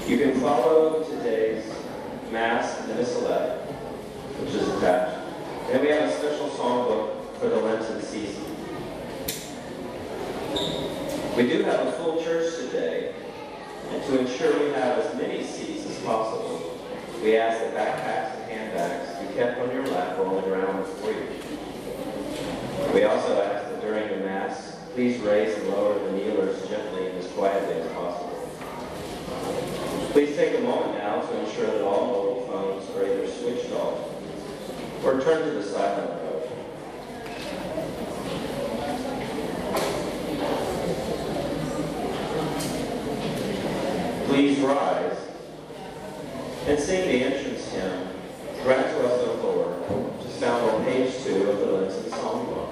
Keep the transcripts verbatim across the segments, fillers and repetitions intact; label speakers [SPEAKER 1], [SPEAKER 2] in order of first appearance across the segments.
[SPEAKER 1] You can follow today's Mass in the Missalette, which is attached. And we have a special songbook for the Lenten season. We do have a full church today, and to ensure we have as many seats as possible, we ask that backpacks and handbags be kept on your lap rolling around before you. We also ask that during the Mass, please raise and lower the kneelers gently and as quietly as possible. Please take a moment now to ensure that all mobile phones are either switched off or turned to the silent mode. Please rise and sing the entrance hymn, Grant to Us, O Lord, which is found on page two of the Lenten Songbook.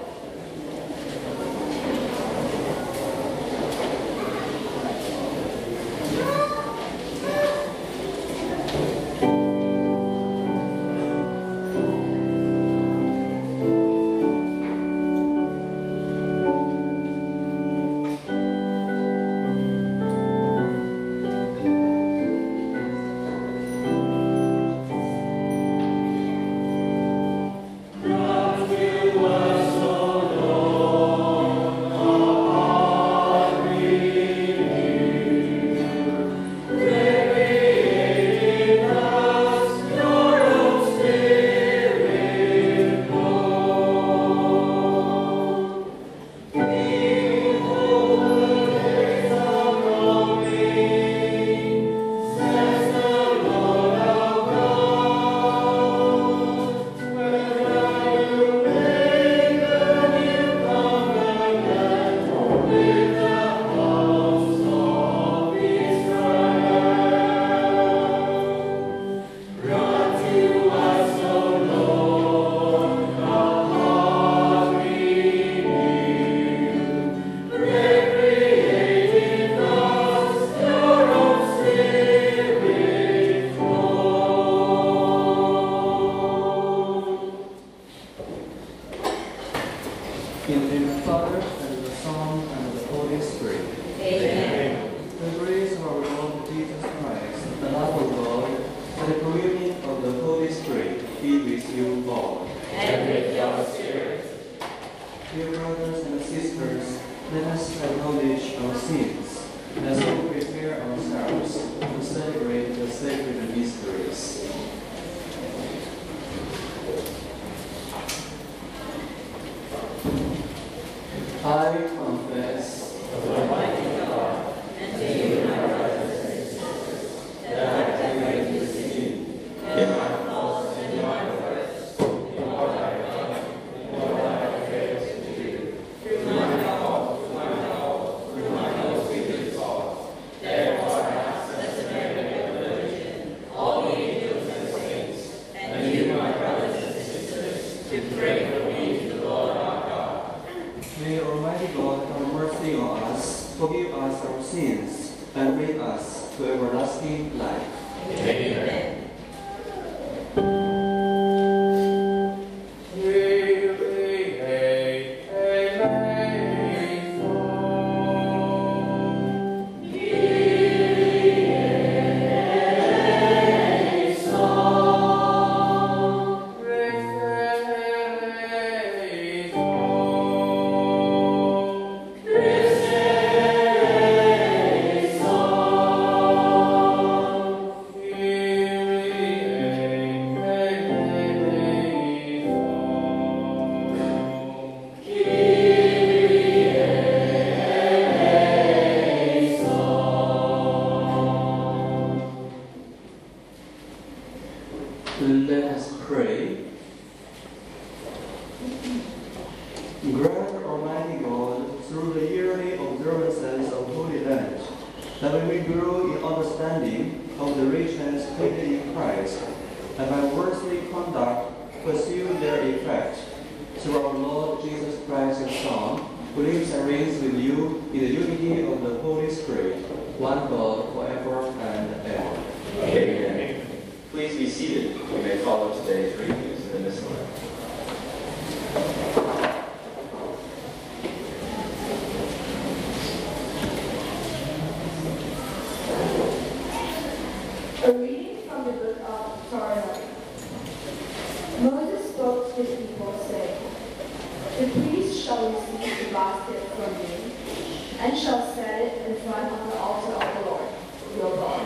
[SPEAKER 2] story. Moses spoke to the people, saying, "The priest shall receive the basket from you, and shall set it in front of the altar of the Lord, your God.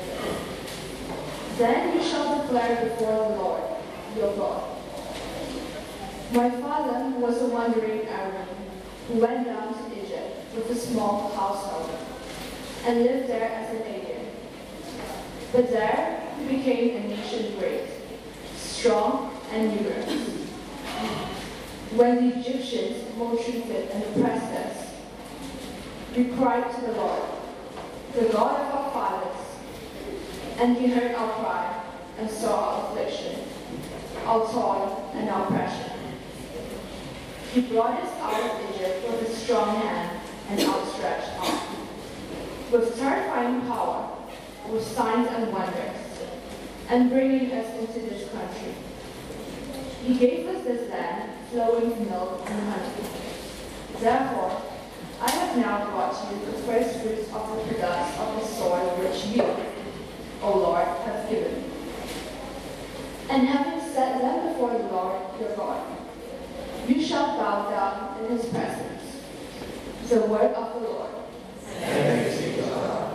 [SPEAKER 2] Then you shall declare before the Lord, your God. My father was a wandering Arab who went down to Egypt with a small household and lived there as an alien. But there he became a nation great, strong and numerous. When the Egyptians maltreated and oppressed us, we cried to the Lord, the God of our fathers, and he heard our cry and saw our affliction, our toil and our oppression. He brought us out of Egypt with a strong hand and outstretched arm, with terrifying power, with signs and wonders, and bringing us into this country. He gave us this land flowing with milk and honey. Therefore, I have now brought you the first fruits of the products of the soil which you, O Lord, have given me. And having set them before the Lord your God, you shall bow down in his presence. The word of the Lord.
[SPEAKER 1] Thanks be to God.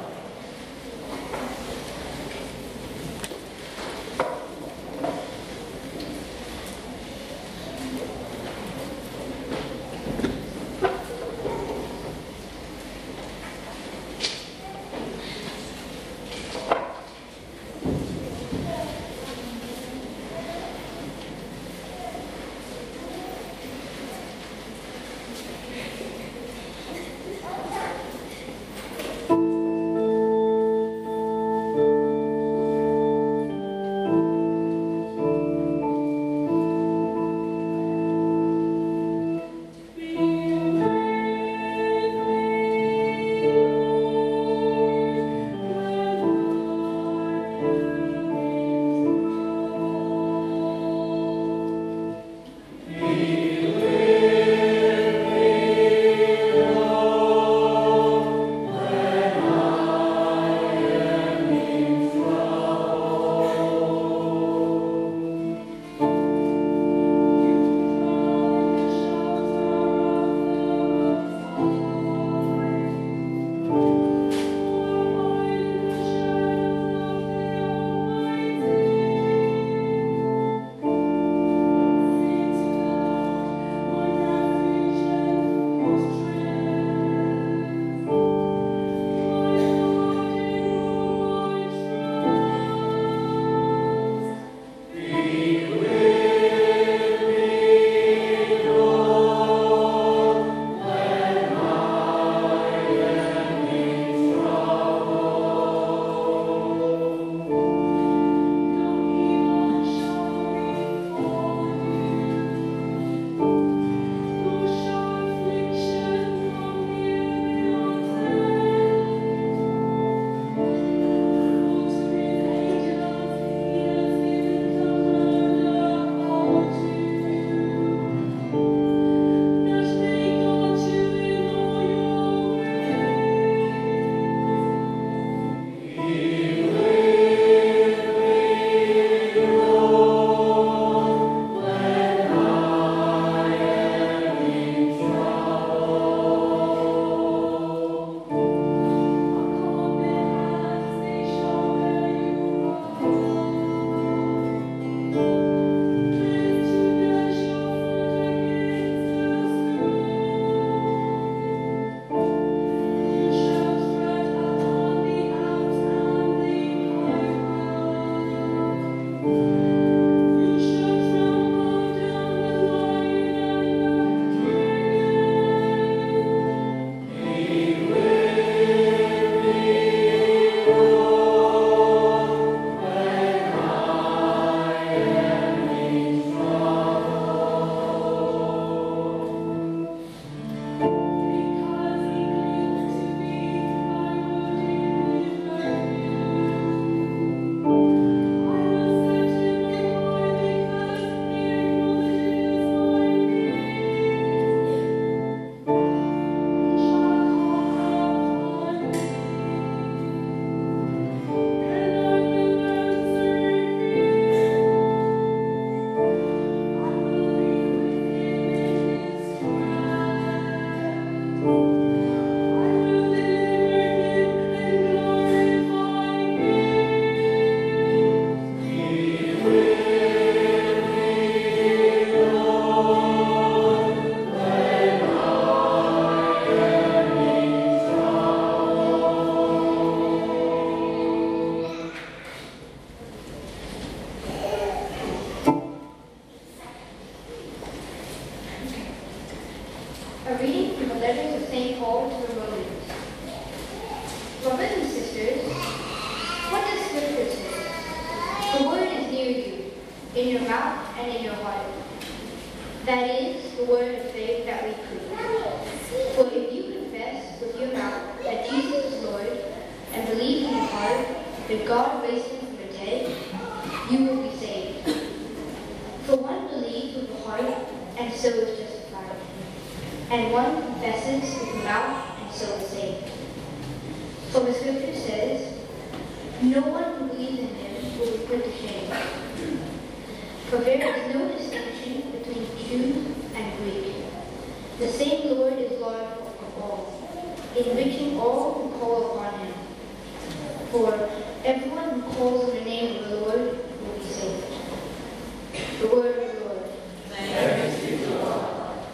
[SPEAKER 3] and in your heart. That is the word of faith that we preach. For if you confess with your mouth that Jesus is Lord and believe in your heart that God raised him from the dead, you will be saved. For one believes with the heart and so is justified, and one confesses with the mouth and so is saved. For the scripture says, no one who believes in him will be put to shame. For there is no distinction between Jew and Greek. The same Lord is Lord of all, enriching all who call upon him. For everyone who calls on the name of the Lord will be saved. The word of the Lord.
[SPEAKER 1] Thanks be to God.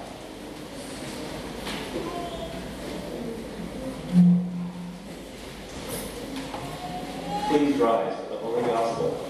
[SPEAKER 1] Please rise for the Holy Gospel.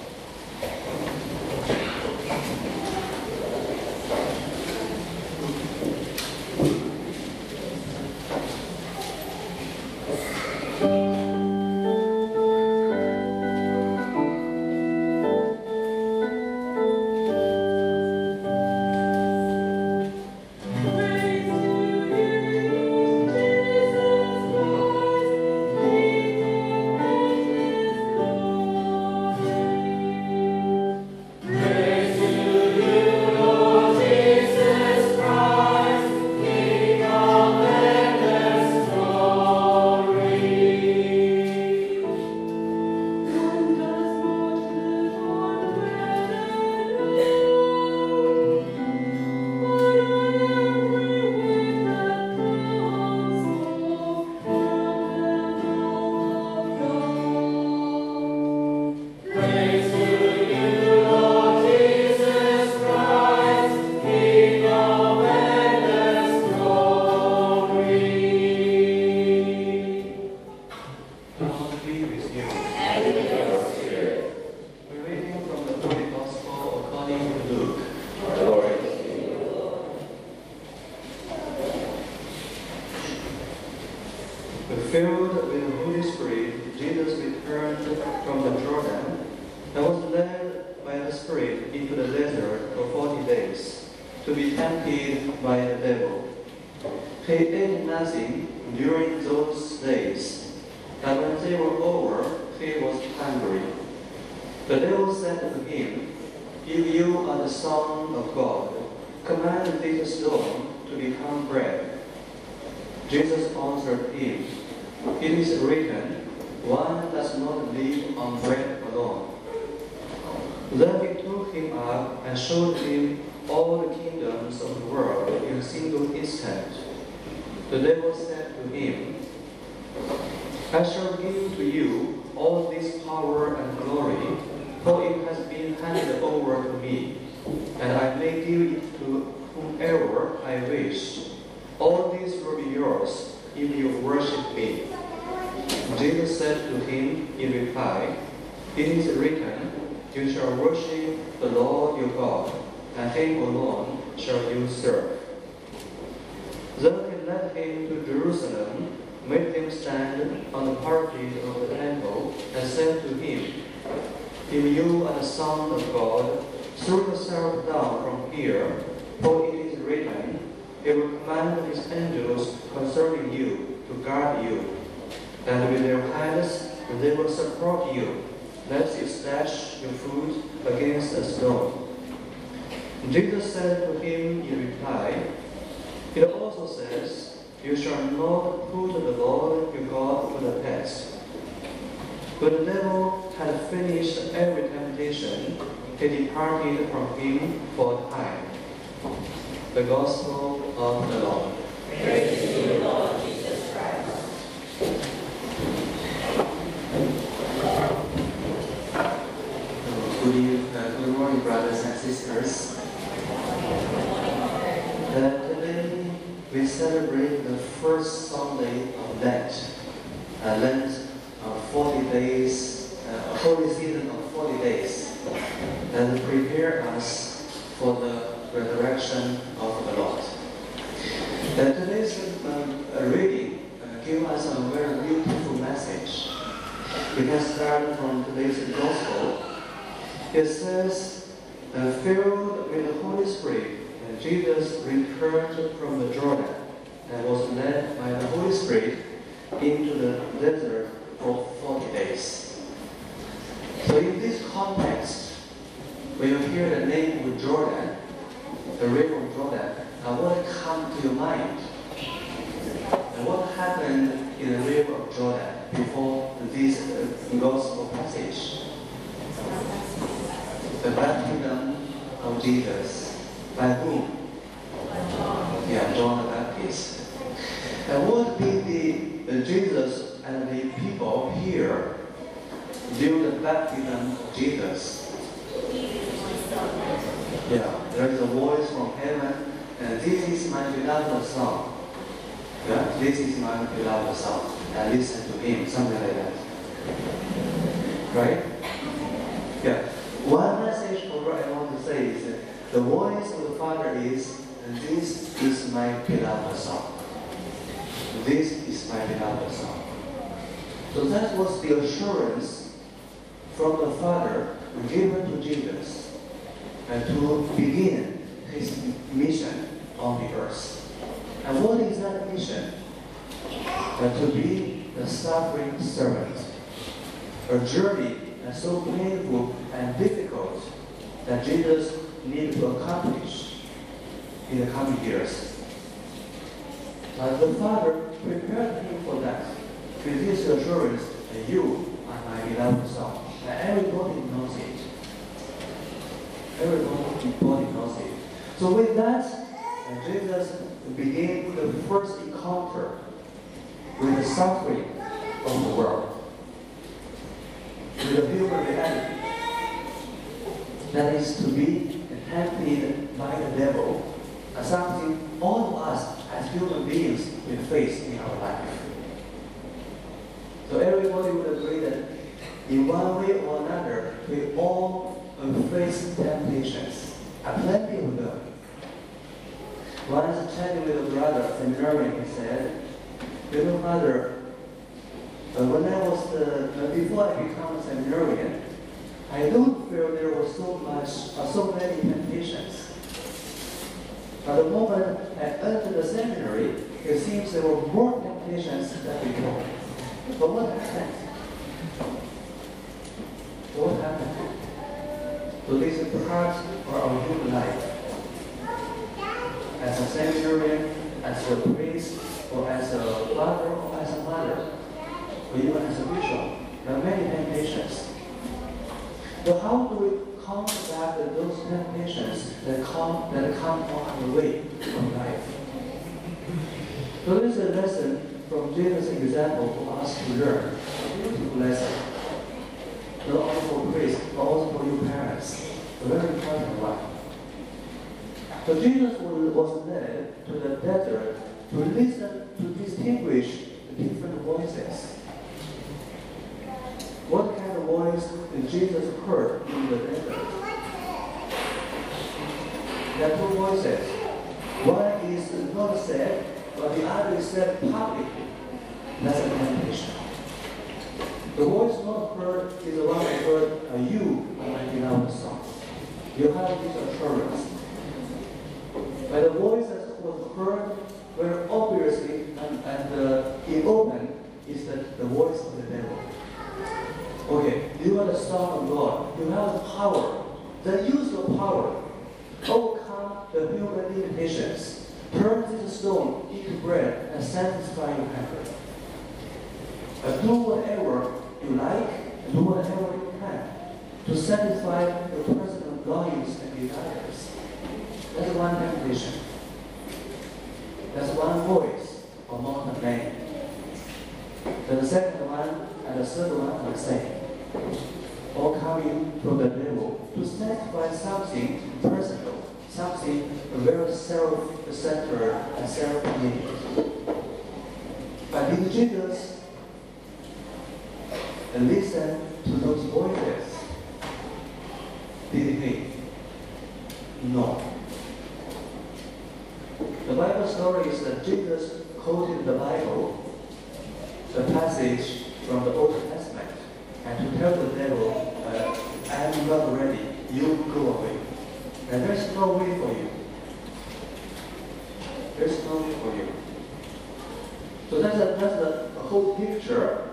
[SPEAKER 4] Filled with the Holy Spirit, Jesus returned from the Jordan and was led by the Spirit into the desert for forty days to be tempted by the devil. He ate nothing during those days, and when they were over, he was hungry. The devil said to him, "If you are the Son of God, command this stone to become bread." Jesus answered him, "It is written, one does not live on bread alone." Then he took him up and showed him all the kingdoms of the world in a single instant. The devil said to him, "I shall give to you all this power and glory, for it has been handed over to me, and I may give it to whomever I wish. All this will be yours if you worship me." Jesus said to him in reply, "It is written, you shall worship the Lord your God, and him alone shall you serve." Then he led him to Jerusalem, made him stand on the parapet of the temple, and said to him, "If you are the Son of God, throw yourself down from here, for it is written, he will command his angels concerning you to guard you, and with their hands they will support you, lest you dash your foot against a stone." Jesus said to him in reply, "It also says, you shall not put the Lord your God to the test." When the devil had finished every temptation, he departed from him for a time. The Gospel of the Lord.
[SPEAKER 5] Praise to you, Lord Jesus Christ.
[SPEAKER 4] Good, evening, uh, good morning, brothers and sisters. Uh, today we celebrate the first Sunday of Lent. Uh, Lent, uh, forty days, uh, a holy season of forty days, and prepare us for the resurrection of the Lord. Uh, today's um, uh, reading uh, gives us a very beautiful message. We can start from today's Gospel. It says, and filled with the Holy Spirit, and Jesus returned from the Jordan and was led by the Holy Spirit into the desert for forty days. So in this context, when you hear the name of Jordan, the river of Jordan, and what comes to your mind? And what happened in the river of Jordan before this uh, gospel passage? The baptism of Jesus. By whom? Yeah, John the Baptist. And what did the, the Jesus and the people hear during the baptism of Jesus? Yeah, there is a voice from heaven, and this is my beloved Son. Yeah, this is my beloved Son. And listen to him, something like that. Right? Yeah. One message for what I want to say is that the voice of the Father is, and this is my beloved Son. This is my beloved Son. So that was the assurance from the Father given to Jesus and to begin his mission on the earth. And what is that mission? And to be the suffering servant. A journey that's so painful and difficult that Jesus needed to accomplish in the coming years. But the Father prepared him for that with this assurance that you are my beloved Son. And everybody knows it. Everybody knows it. So with that, and Jesus began the first encounter with the suffering of the world, with the human reality that is to be tempted by the devil, and something all of us as human beings will face in our life. So everybody would agree that in one way or another, we all face temptations, and plenty of them. Once chatting with a brother, seminarian, he said, you know, brother, uh, when I was, uh, before I became a seminarian, I don't feel there was so much, uh, so many temptations. But the moment I entered the seminary, it seems there were more temptations than before. But what happened? What happened? So this is part of our human life. As a seminarian, as a priest, or as a father, or as a mother, or even as a bishop, there are many temptations. So how do we counteract those temptations that come that come on our way of life? So this is a lesson from Jesus' example for us to learn. A beautiful lesson. Not only for priests, but also for you parents. A very important one. So Jesus was led to the desert to listen, to distinguish the different voices. What kind of voice did Jesus heard in the desert? There are two voices. One is not said, but the other is said publicly. That's a temptation. The voice not heard is the one that heard, uh, you are my beloved Son. You have this assurance. But the voice that was heard very obviously and, and uh, in open is that the voice of the devil. Okay, you are the Son of God. You have the power. Then use your power. Overcome the human limitations. Turn this stone into bread and satisfy your hunger. But do whatever you like and do whatever you can to satisfy your personal longings and desires. That's one temptation. That's one voice among the many. Then the second one and the third one are the same. All coming from the devil to satisfy something personal, something very self-centered and self-needed. But did Jesus listen to those voices? Did he? No. The Bible story is that Jesus quoted the Bible, the passage from the Old Testament, and to tell the devil, uh, I am not ready, you go away.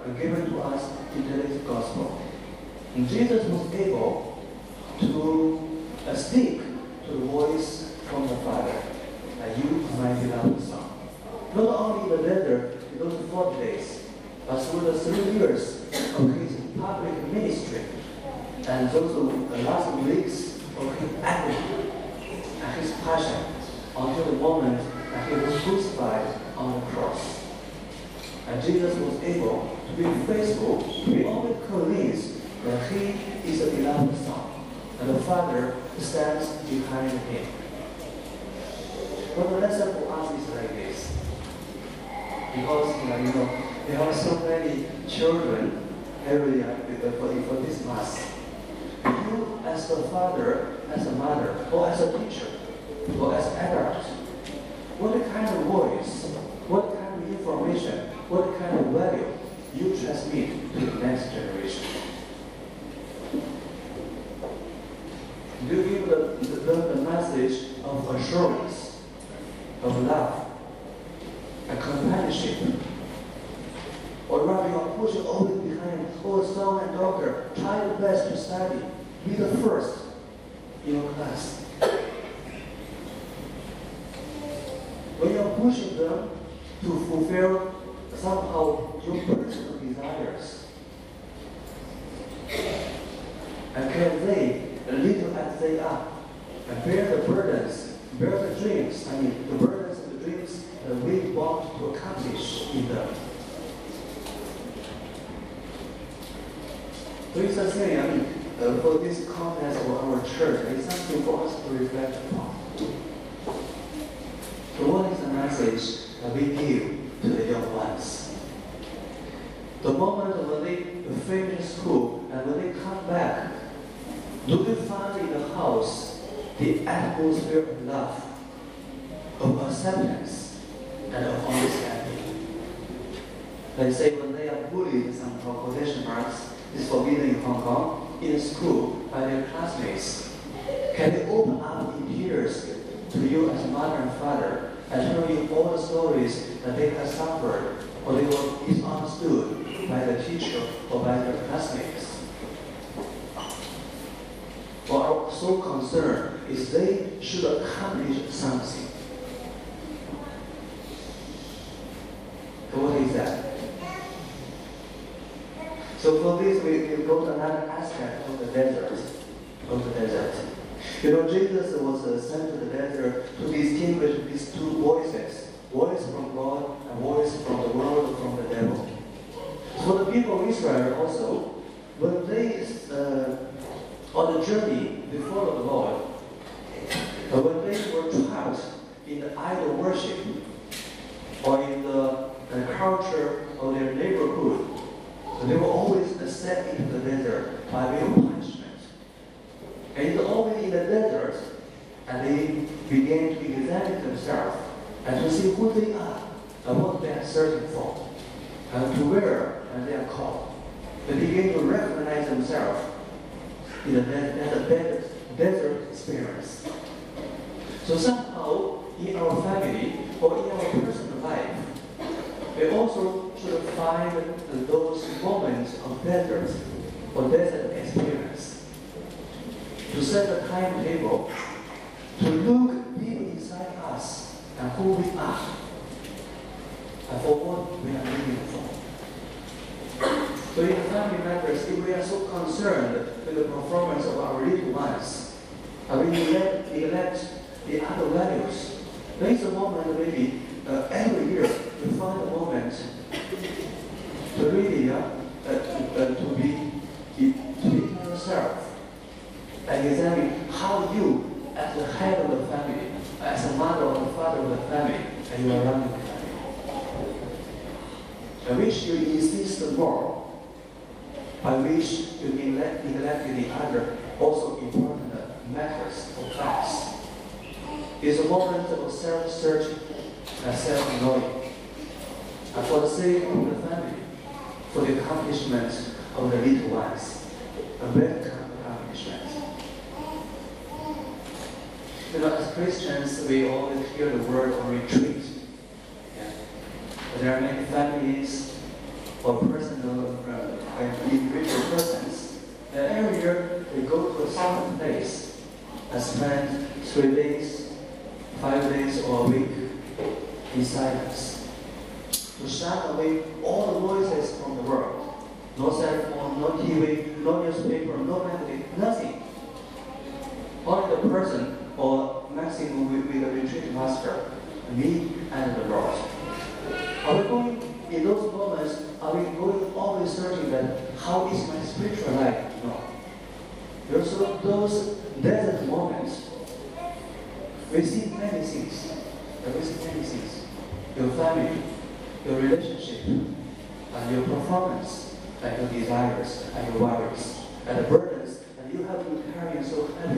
[SPEAKER 4] given to us in today's gospel. And Jesus was able to uh, speak to the voice from the Father, and you are my beloved Son. Not only in the desert in those forty days, but through the three years of his public ministry, and those uh, last weeks of his agony and his passion, until the moment that he was crucified on the cross. And Jesus was able to be faithful, to be always convinced that he is a beloved Son, and the Father stands behind him. But the lesson for us is like this. Because, you know, you know there are so many children every year for, for this Mass. You, as a father, as a mother, or as a teacher, or as an adult, what kind of voice, what kind of information, what kind of value you transmit to the next generation? Do you give the, the, the message of assurance, of love, and companionship? Or rather you are pushing always behind, oh son and daughter, try your best to study, be the first in your class. When you are pushing them to fulfill somehow your personal desires, and can they, little as they are, and bear the burdens, bear the dreams, I mean the burdens and the dreams that we want to accomplish in them. So it's a thing, I mean, uh, for this context of our church, it's something for us to reflect upon. So what is the message that we give to the young ones? The moment when they finish school and when they come back, do they find in the house the atmosphere of love, of acceptance, and of understanding? Let's say when they are bullied, some quotation marks is forbidden in Hong Kong, in school by their classmates, can they open up in tears to you as a mother and father and tell you all the stories that they have suffered or they were misunderstood by the teacher or by their classmates? Well, our sole concern is they should accomplish something. So what is that? So for this, we, we go to another aspect of the desert. Of the desert. You know, Jesus was uh, sent to the desert to distinguish these two voices, voice from God and voice from the world, from the devil. For the people of Israel also, when they, uh, on the journey before the Lord, uh, when they were trapped in the idol worship or in the uh, culture of their neighborhood, so they were always sent into the desert by way of punishment. And it's always in the desert, and they began to examine themselves and to see who they are and what they are searching for, and to where and they are called. They begin to recognize themselves in the desert, desert experience. So somehow, in our family or in our personal life, we also should find those moments of desert or desert experience. To set a timetable, to look deep inside us and who we are, and for what we are living for. So in family matters, if we are so concerned with the performance of our little ones, and we neglect, neglect the other values, there is a moment maybe uh, every year we find a moment to really uh, uh, uh, to be to be yourself and examine how you, as the head of the family, as a mother or the father of the family, and you are running the family, by which you insist more, by which you neglect, neglect the other also important matters or tasks. It's a moment of self-searching and self-knowing, and for the sake of the family, for the accomplishment of the little ones, a better accomplishment. You know, as Christians, we always hear the word of retreat. Yeah. There are many families or personal, uh, and individual persons, the area we go to a certain place and spend three days, five days, or a week in silence, to shut away all the voices from the world. No cell phone, no T V, no newspaper, no magazine, nothing. Only the person or maximum with, with the retreat master, me and the Lord. Are we going, in those moments, are we going always searching that how is my spiritual life? No. There's so those desert moments. We see many things. We see many things. Your family, your relationship, and your performance, and your desires, and your worries, and the burdens that you have been carrying so heavy.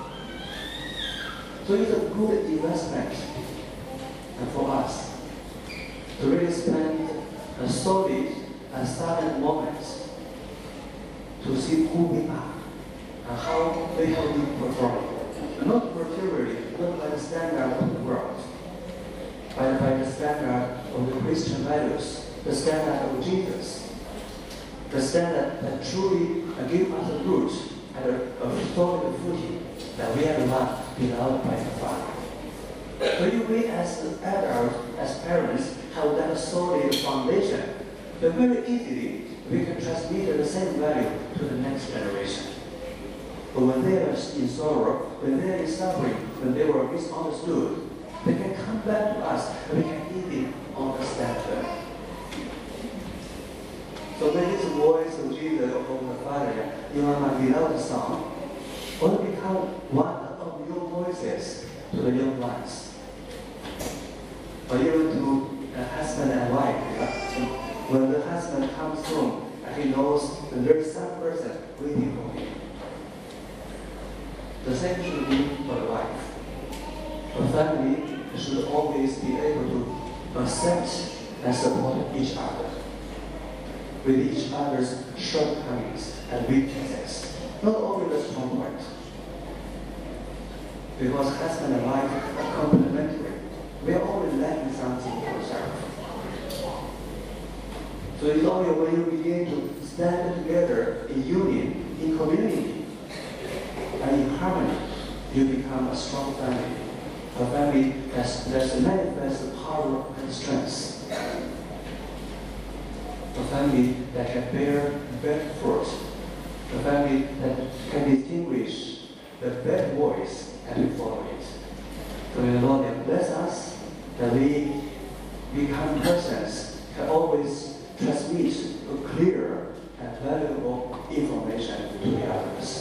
[SPEAKER 4] So it's a good investment and for us to really spend a solid and silent moment to see who we are and how we have been performing. And not materially, not by the standard of the world, but by the standard of the Christian values, the standard of Jesus, the standard that truly give us a root and a, a solid footing that we are the one beloved by the Father. So if we as adults, as parents, have that solid foundation, then very easily we can transmit the same value to the next generation. But when they are in sorrow, when they are in suffering, when they were misunderstood, they can come back to us and we can easily understand them. So when this voice of Jesus of the Father, you are my beloved Son, will become one of your voices to the young ones. Or even to a husband and wife. When the husband comes home and he knows that there is some person waiting for him. The same should be for the wife. A family should always be able to accept and support each other with each other's shortcomings and weaknesses, not only the strong point. Because husband and wife are complementary. We are always lacking something for ourselves. So it's only when you begin to stand together in union, in community, and in harmony, you become a strong family. A family that that manifests power and strength. A family that can bear bad fruit. A family that can distinguish the bad voice and we follow it. So may the Lord bless us that we become persons can always transmit a clear and valuable information to the others.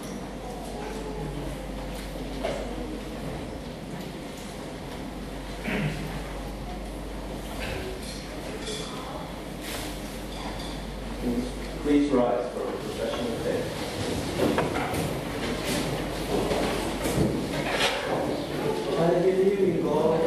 [SPEAKER 1] Please rise for a profession of faith.
[SPEAKER 4] I believe in God,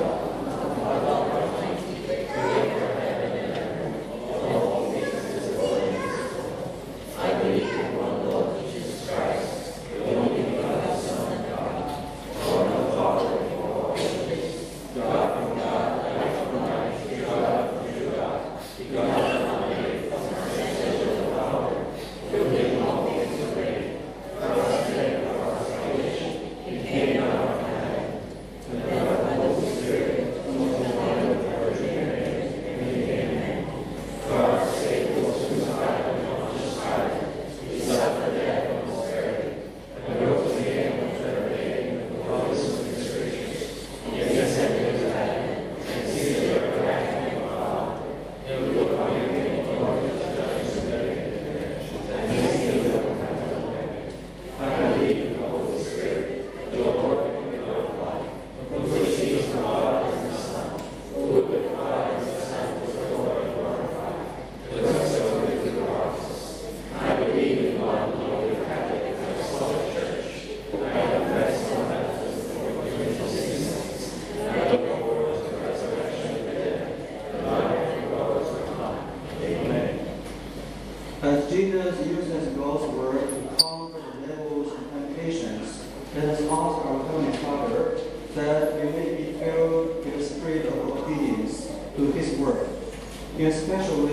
[SPEAKER 4] as Jesus uses God's word to conquer the devil's temptations, let us ask our Heavenly Father that we may be filled with the spirit of obedience to His word, especially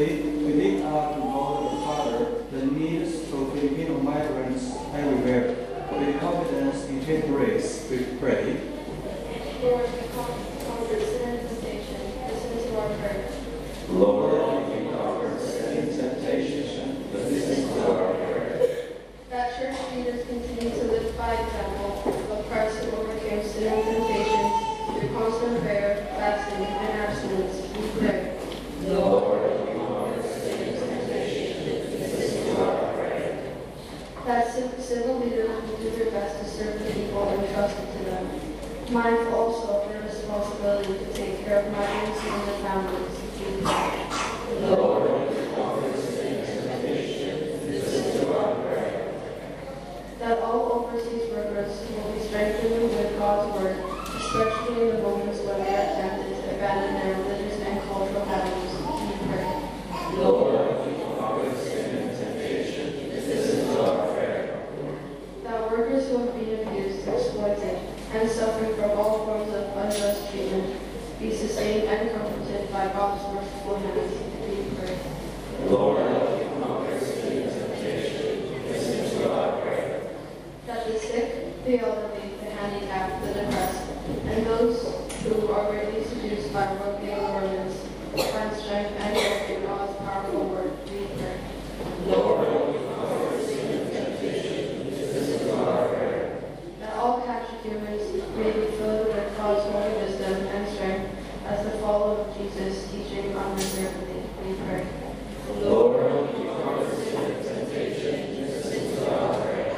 [SPEAKER 4] we lift up to God the Father the needs of Filipino migrants everywhere. With confidence in His grace, we pray.
[SPEAKER 2] Lord, we comfort sin and temptation. Listen to our prayer.
[SPEAKER 1] Lord, you conquer sin and temptation, listen to our prayer.
[SPEAKER 2] That church leaders continue to live by example of Christ who overcame sin and temptation through constant prayer, fasting, and abstinence. We pray.
[SPEAKER 1] Lord, you conquer sin and temptation, listen to our prayer.
[SPEAKER 2] That civ- civil leaders will do their best to serve the people entrusted to them, mindful also of their responsibility to take care of migrants and their families. We pray.
[SPEAKER 1] Lord, you conquer sin and temptation, listen to our prayer.
[SPEAKER 2] That all overseas workers will be strengthened with God's word, especially in the moments when they are tempted to abandon their religious and cultural habits. We pray.
[SPEAKER 1] Lord, you conquer sin and temptation, listen to our prayer.
[SPEAKER 2] That workers who have been abused, exploited, and suffering from all forms of unjust treatment be sustained and comforted by God's merciful hands. We pray.
[SPEAKER 1] Lord, you conquer sin and temptation, listen to our prayer.
[SPEAKER 2] That the sick, the elderly, the handicapped, the depressed, and those who are greatly seduced by worldly allurements find strength and hope in God's powerful word. We pray.
[SPEAKER 1] Lord, you conquer sin and temptation, listen to our prayer.
[SPEAKER 2] That all catechumens may be filled with God's holy wisdom and strength as the follower of Jesus' teaching unreservedly. We pray.
[SPEAKER 1] Lord, you conquer sin and temptation, listen to our prayer.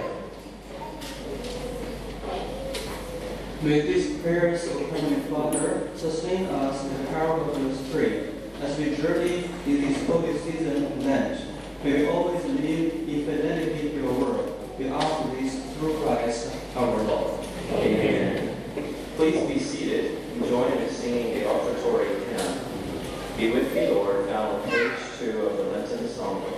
[SPEAKER 4] May these prayers of Heavenly Father sustain us in the power of your Spirit as we journey in this holy season of Lent. May we always live in fidelity to your word. We ask this through Christ our Lord.
[SPEAKER 1] Amen. Please be seated and join in singing the offertory hymn. Be with me, Lord, found on page two of the Lenten Psalmbook.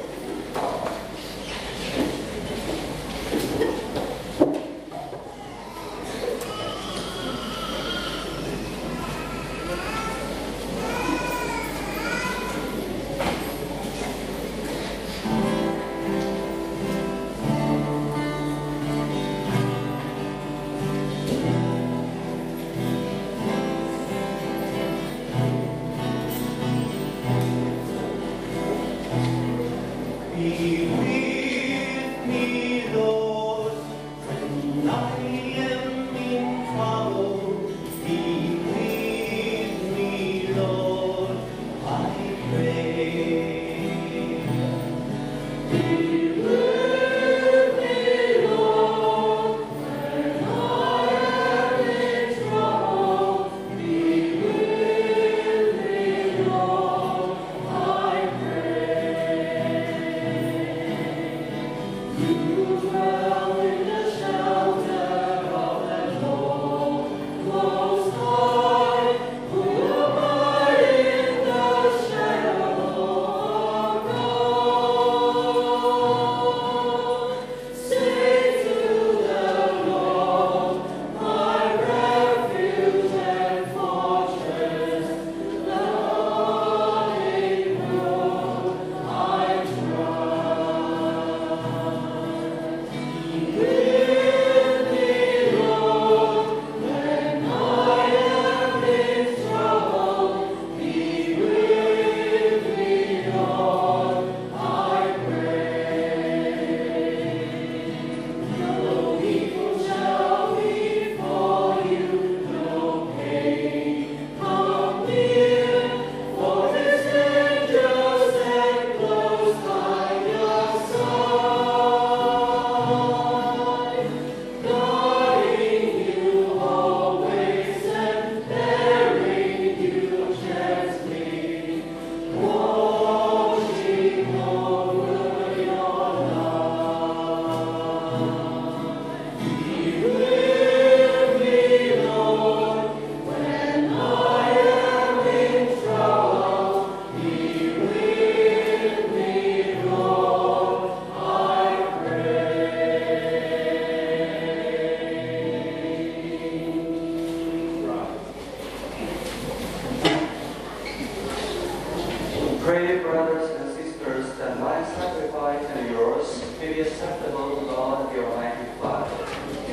[SPEAKER 4] acceptable to God, the Almighty Father.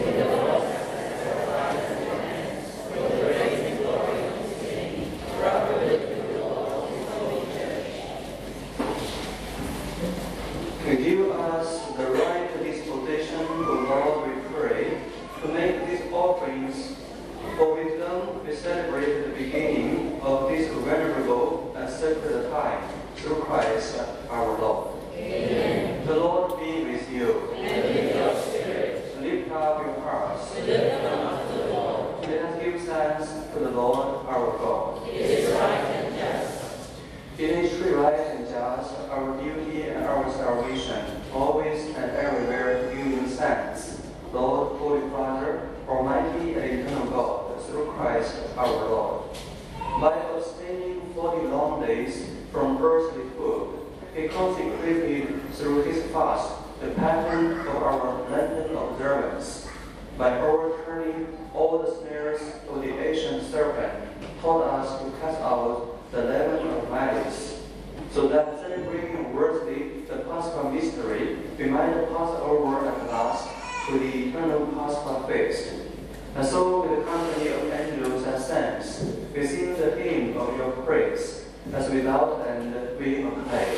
[SPEAKER 4] To give us the right disposition, O Lord, we pray, to make these offerings, for with them we celebrate the beginning of this venerable and sacred time, through Christ our Lord. Amen. The Lord be with you. And with your spirit. Lift up your hearts. We lift them up to the Lord. Let us give thanks to the Lord our God. It is right and just. It is truly right and just, our duty and our salvation, always and everywhere to give you thanks, Lord, Holy Father, Almighty and eternal God, through Christ our Lord. By abstaining forty long days from earthly food, He consecrated through His fast the pattern of our Lenten observance. By overturning all the snares of the ancient serpent, taught us to cast out the leaven of malice, so that celebrating worthily the Paschal mystery, we might pass over at last to the eternal Paschal feast. And so, with the company of angels and saints, we sing the hymn of your praise, as without end we acclaim.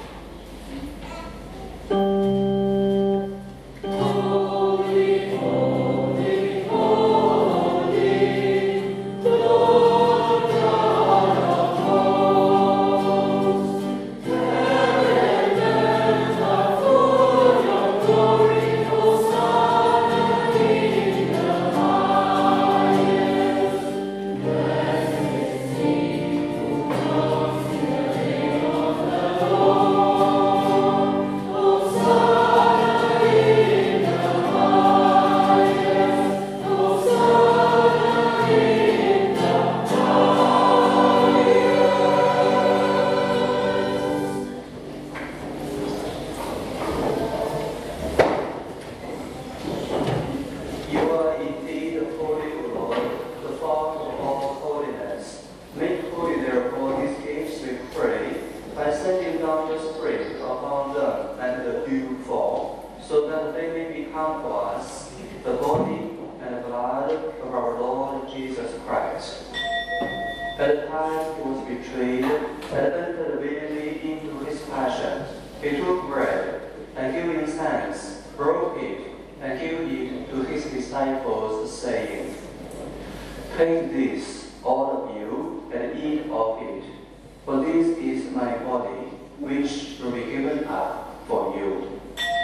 [SPEAKER 4] Take this, all of you, and eat of it, for this is my body, which will be given up for you.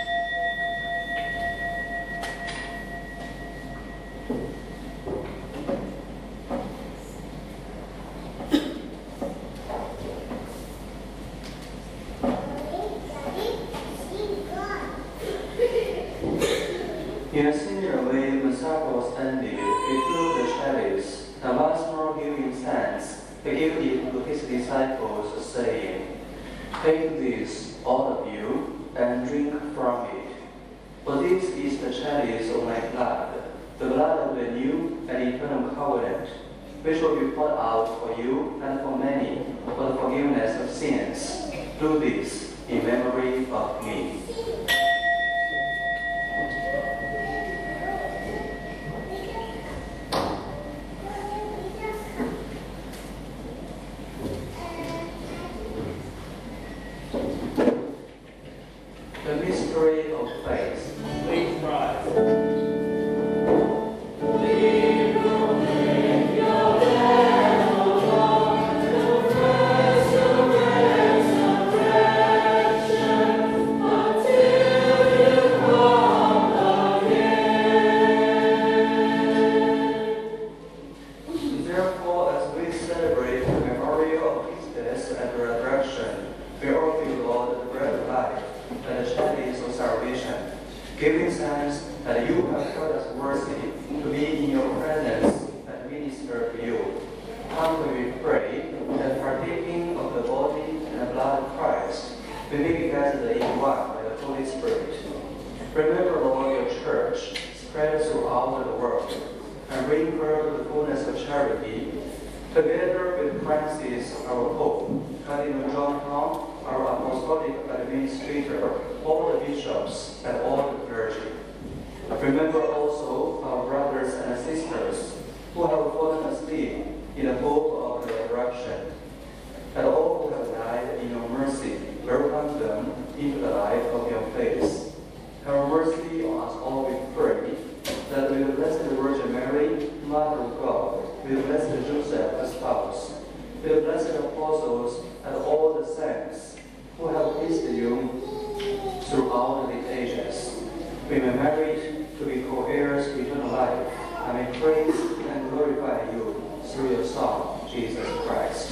[SPEAKER 4] In a similar way, when supper was ended, he took the chalice, and once more giving thanks, he gave it to his disciples, saying, Take this, all of you, and drink from it. For this is the chalice of my blood, the blood of the new and eternal covenant, which will be poured out for you and for many for the forgiveness of sins. Do this in memory of me. The mystery of faith. Please rise. Therefore, as we celebrate the memorial of his death and resurrection, we offer you, Lord, the bread of life and the chalice of salvation, giving thanks that you have held us worthy to be in your presence and minister to you. Humbly we pray that partaking of the body and the blood of Christ, we may be gathered in one by the Holy Spirit. Remember, Lord, your church spread throughout the world, and bring her to the fullness of charity, together with Francis, our Pope, Cardinal John Tong, our Apostolic Administrator, all the bishops, and Remember also our brothers and sisters who have fallen asleep in the hope of the resurrection, and all who have died in your mercy, welcome them into the light of your face. Have mercy on us all, we pray, that with the Blessed Virgin Mary, Mother of God, with Blessed Joseph, her spouse, with the blessed apostles and all the saints who have pleased you throughout the ages, we may merit to be co-heirs to eternal life, and may praise and glorify you through your Son, Jesus Christ.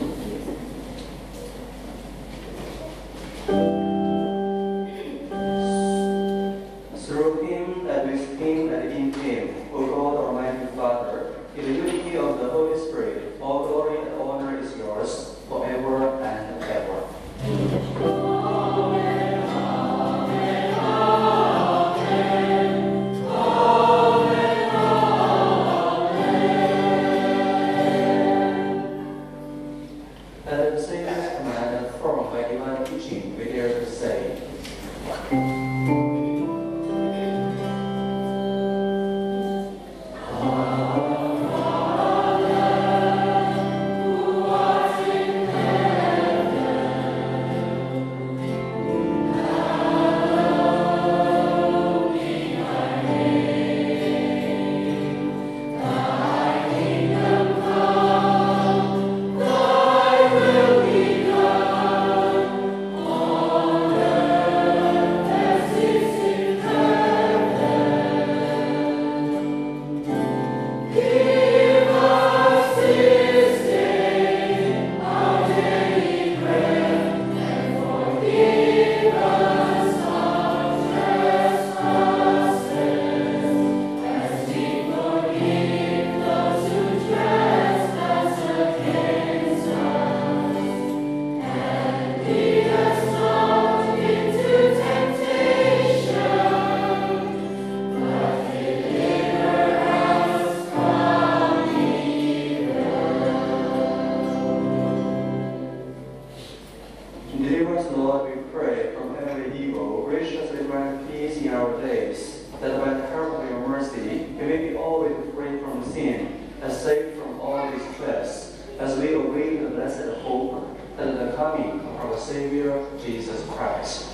[SPEAKER 4] Through him, and with him, and in him, O God, Almighty Father, in the unity of the Holy Spirit, all glory and honor is yours, forever and ever. And at the Savior's command and formed by divine teaching, we dare to say, Deliver us, Lord, we pray, from every evil. Graciously grant peace in our days, that by the help of your mercy, we may be always free from sin and safe from all distress, as we await the blessed hope and the coming of our Savior, Jesus Christ.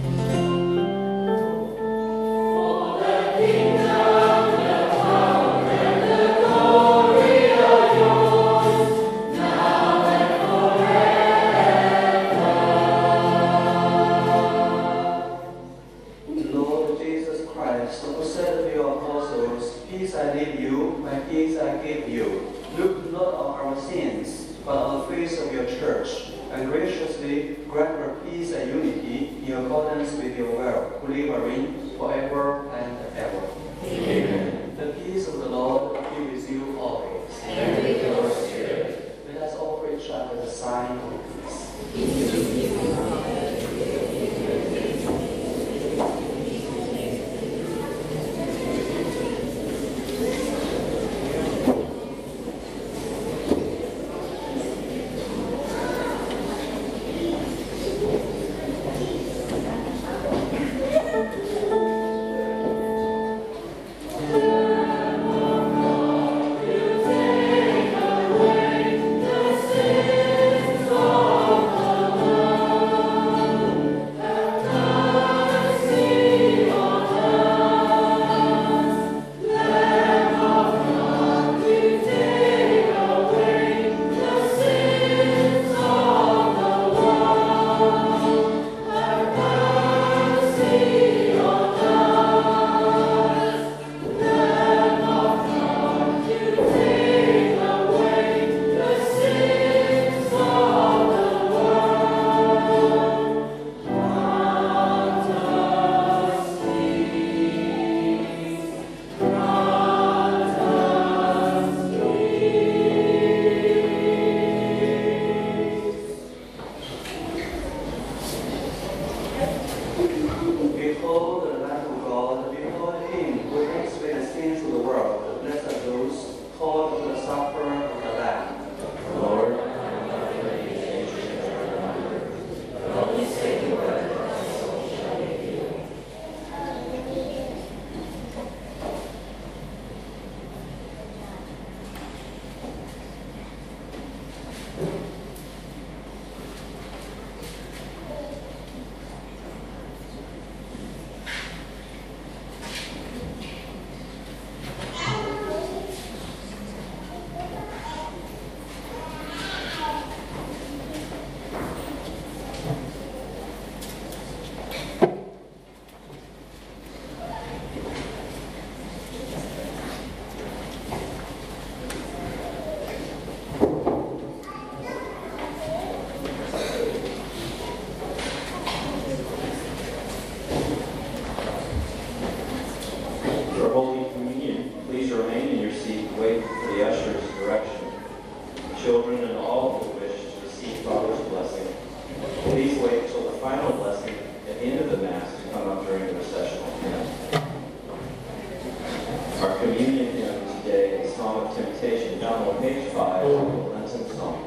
[SPEAKER 4] Peace I leave you, my peace I give you. Look not on our sins, but on the face of your church, and graciously grant her peace and unity in accordance with your will, who live and reign forever and ever. Amen. The peace of the Lord be with you always.
[SPEAKER 5] And with your spirit.
[SPEAKER 4] Let us offer each other the sign of peace. Thank you.
[SPEAKER 1] Temptation, found on page five, Lenten Psalm.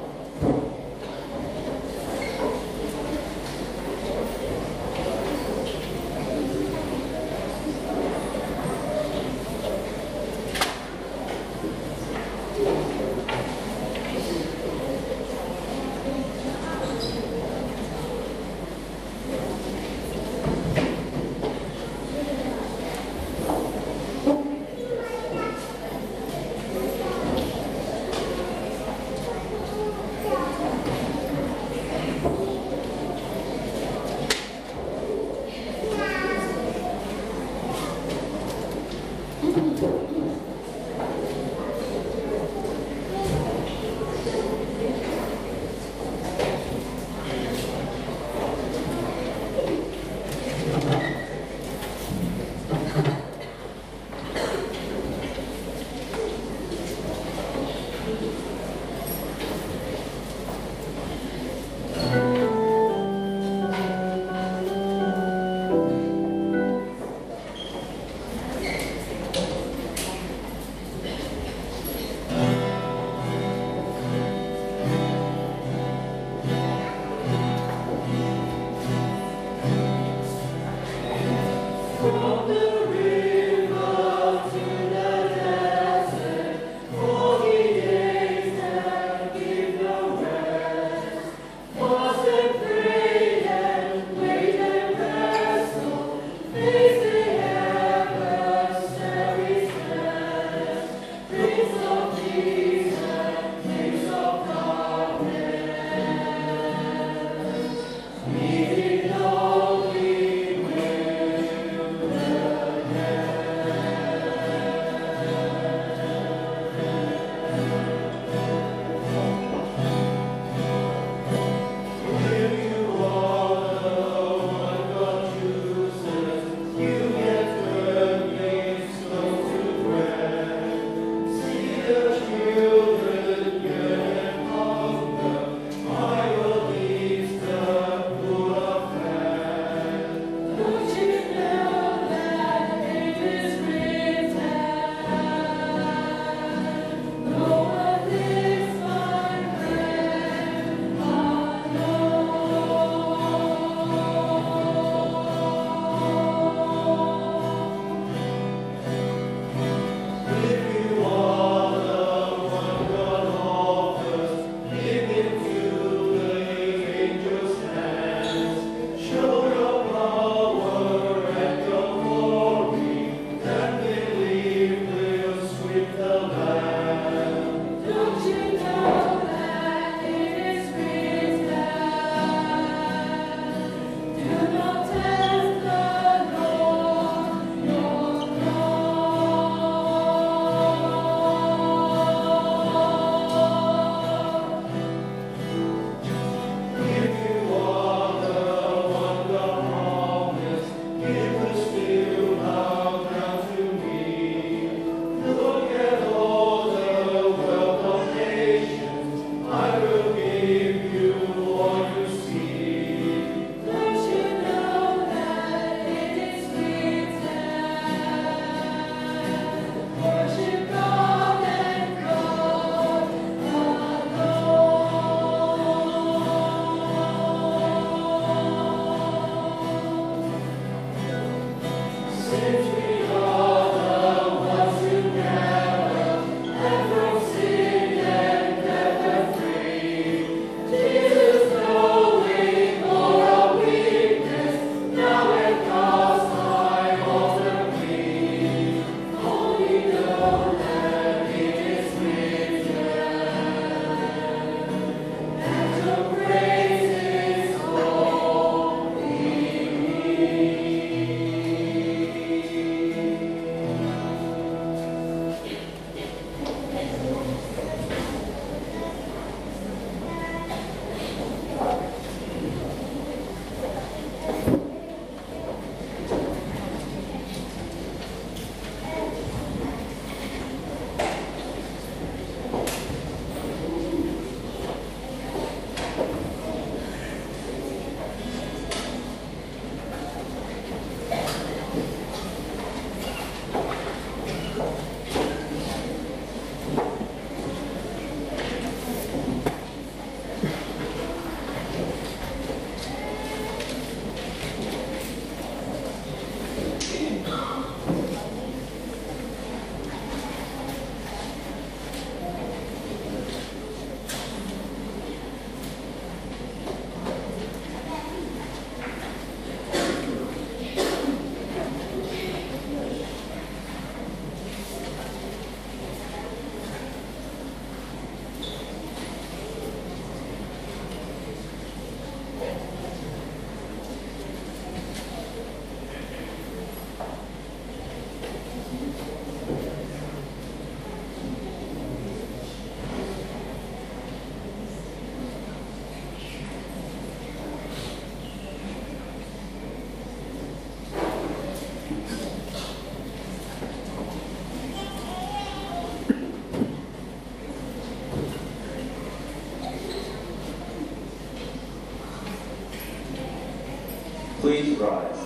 [SPEAKER 1] Please rise.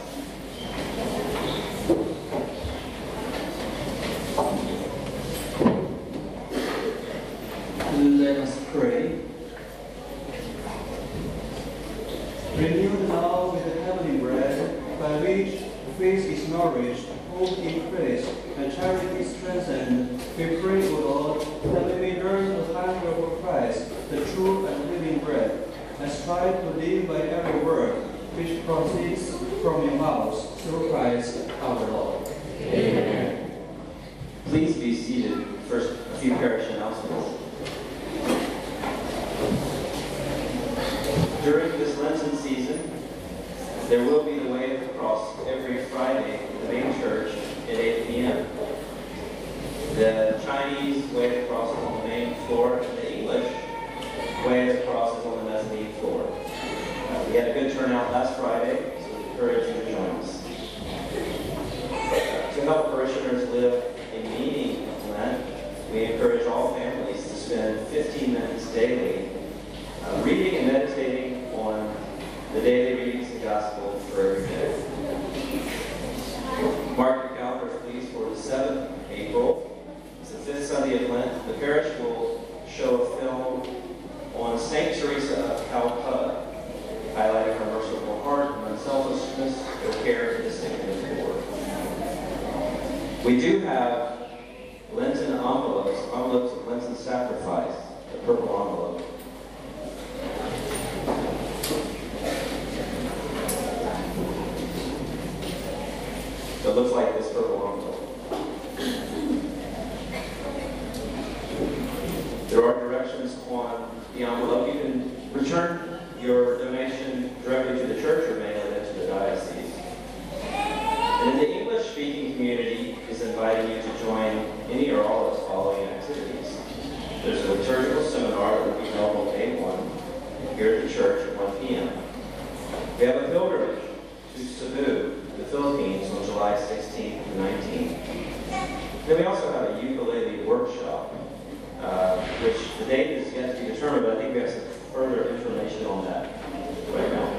[SPEAKER 4] Let us pray. Renewed now with the heavenly bread, by which faith is nourished, hope increased, and charity strengthened, we pray, O Lord, that we may learn to hunger for Christ, the true and living bread, and strive to live by every word which proceeds from your mouth, through Christ our Lord.
[SPEAKER 1] Amen. Please be seated. First, a few parish announcements. During this Lenten season, there will be the Way of the Cross every Friday in the main church at eight p m The Chinese Way of the Cross is on the main floor, and the English Way of the Cross is on the mezzanine floor. Uh, we had a good turnout last Friday, so we encourage you to join us. Uh, to help parishioners live a meaning of Lent, we encourage all families to spend fifteen minutes daily uh, reading and meditating on the daily readings of the Gospel for every day. Mark your calendars, please, for the seventh of April. It's the fifth Sunday of Lent. The parish will show a film on Saint Teresa of Calcutta, highlighting her merciful heart and unselfishness, her care for the sick and the poor. We do have Lenten envelopes, envelopes of Lenten sacrifice, the purple envelope. So it looks like this purple envelope. There are directions on the envelope. You can return your donation directly to the church or mail it into the diocese. And the English-speaking community is inviting you to join any or all of the following activities. There's a liturgical seminar that will be held on May first here at the church at one p m We have a pilgrimage to Cebu, the Philippines, on July sixteenth and nineteenth. Then we also have a ukulele workshop, uh, which the date is yet to be determined, but I think we have some further information on that right now.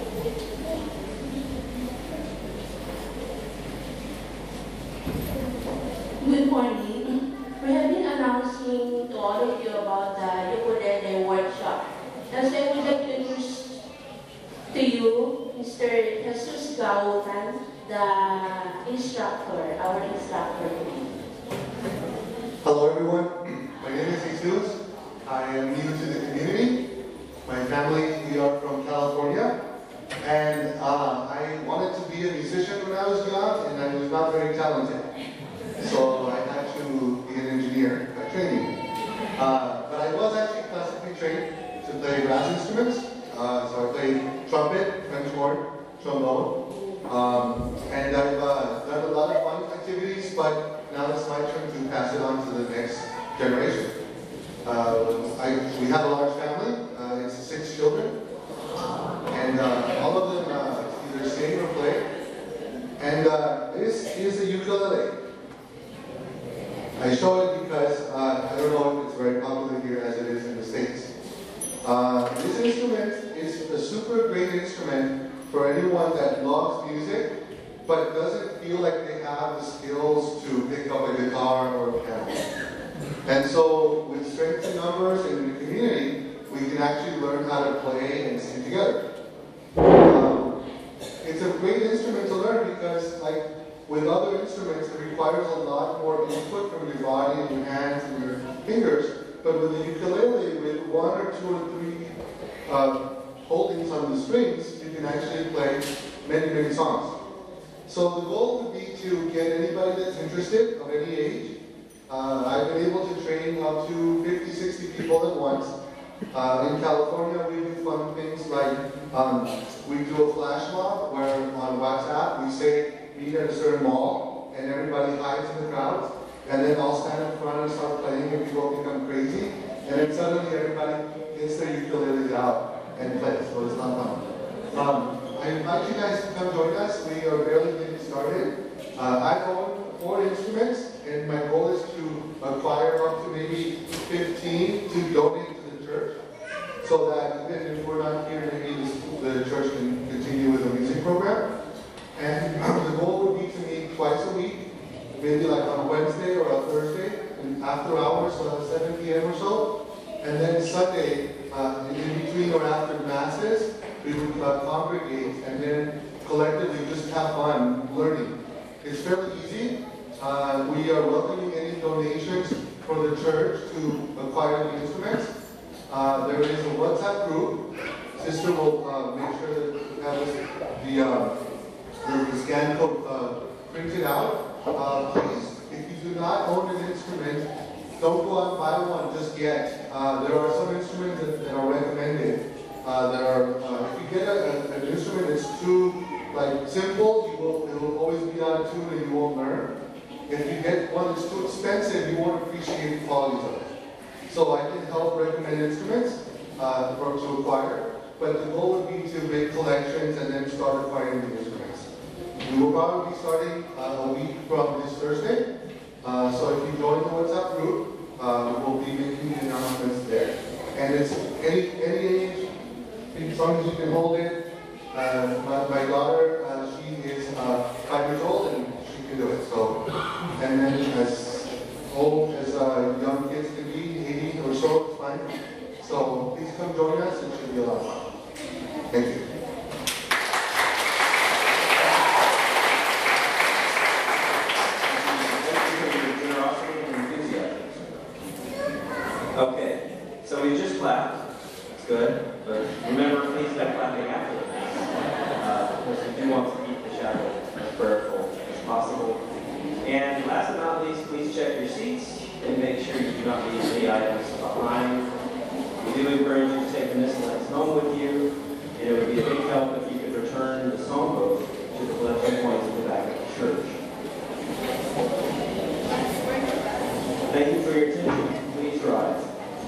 [SPEAKER 6] Good morning. We have been announcing to all of you about the ukulele workshop. Thus, I would like to introduce to you Mister Jesus Gautan, the instructor, our instructor.
[SPEAKER 7] Hello everyone, my name is Jesus. I am new to the community. My family, we are from California. And uh, I wanted to be a musician when I was young, and I was not very talented. So I had to be an engineer by training. Uh, but I was actually classically trained to play brass instruments. Uh, so I played trumpet, French horn, trombone. Um, and I've uh, done a lot of fun activities, but now it's my turn to pass it on to the next generation. Uh, I, we have a large family. Uh, it's six children. And uh, all of them uh, either sing or play. And uh, this is a ukulele. I show it because uh, I don't know if it's very popular here as it is in the States. Uh, this instrument is a super great instrument for anyone that loves music, but doesn't feel like they have the skills to pick up a guitar or a piano. And so, with strength in numbers in the community, we can actually learn how to play and sing together. Um, it's a great instrument to learn because, like with other instruments, it requires a lot more input from your body and your hands and your fingers. But with the ukulele, with one or two or three uh, holdings on the strings, you can actually play many, many songs. So the goal would be to get anybody that's interested of any age. Uh, I've been able to train up to fifty, sixty people at once. Uh, in California, we do fun things like um, we do a flash mob where on WhatsApp we say meet at a certain mall and everybody hides in the crowds and then I'll stand up front and start playing and people think I'm crazy and then suddenly everybody gets their ukuleles out and plays, so it's not fun. Um, I invite you guys to come join us. We are barely getting started. Uh, I own four instruments and my goal is to acquire up to maybe fifteen to donate to the church, so that even if we're not here, maybe the church can continue with the music program. maybe like on a Wednesday or a Thursday, and after hours, uh, seven p m or so. And then Sunday, uh, in between or after masses, we would uh, congregate and then collectively just have fun learning. It's fairly easy. Uh, we are welcoming any donations for the church to acquire the instruments. Uh, there is a WhatsApp group. Sister will uh, make sure that we have the, uh, the scan code uh, printed out. Uh, please, if you do not own an instrument, don't go out and buy one just yet. Uh, there are some instruments that, that are recommended. Uh, that are, uh, if you get a, a, an instrument that's too like simple, you will, it will always be out of tune and you won't learn. If you get one that's too expensive, you won't appreciate the qualities of it. So I can help recommend instruments uh, for to acquire, but the goal would be to make collections and then start acquiring the instruments. We will probably be starting uh, a week from this Thursday. Uh, so if you join the WhatsApp group, uh, we'll be making the announcements there. And it's any any age, as long as you can hold it. Uh, my, my daughter, uh, she is uh, five years old and she can do it. So, and then as old as uh, young kids can be, eighty or so, it's fine. So please come join us. It should be a lot of fun. Thank you.
[SPEAKER 1] Okay, so we just clapped. It's good, but remember, please stop clapping after the uh, because we do want to keep the shadow as prayerful as possible. And last but not least, please check your seats and make sure you do not leave any items behind. We do encourage you to take the miscellaneous home with you, and it would be a big help if you could return the songbook to the collection points at the back of the church. Thank you for your attention. Please rise.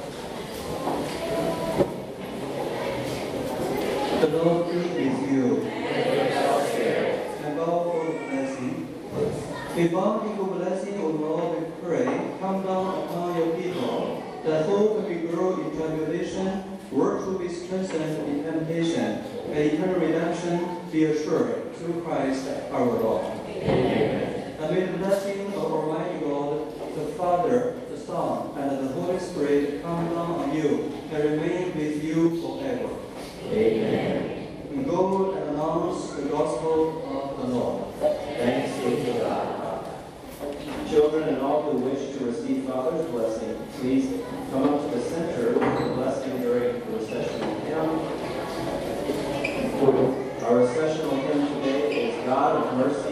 [SPEAKER 4] The Lord be with you. And bow for the blessing. Invoking your blessing, O Lord, we pray, come down upon your people, that hope may grow in tribulation, work to be strengthened in temptation, and eternal redemption be assured through Christ our Lord. Amen. And may the blessing of Almighty God, the Father, the Son, and the Holy Spirit come down on you and remain with you forever. Amen. And go and announce the gospel of the Lord.
[SPEAKER 1] Thanks be to God. Children and all who wish to receive Father's blessing, please come up to the center for the blessing during the recessional hymn. Our recessional hymn today is God of Mercy.